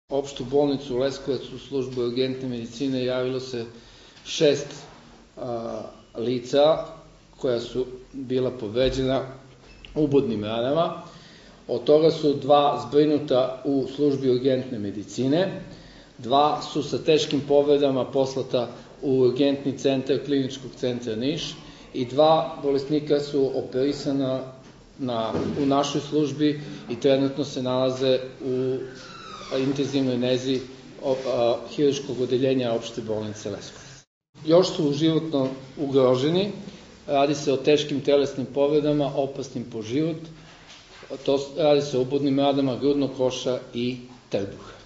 opštu bolnicu Leskovac u službu urgentne medicine javilo se 6 lica koja su bila povređena ubodnim ranama. Od toga su 2 zbrinuta u službi urgentne medicine, 2 su sa teškim povredama poslata u urgentni centar Kliničkog centra Niš i 2 bolesnika su operisana u našoj službi i trenutno se nalaze u intenzivnoj nezi hirurškog odeljenja opšte bolnice Leskovac. Još su životno ugroženi, radi se o teškim telesnim povredama, opasnim po život, radi se o ubodnim ranama grudnog koša i trbuha.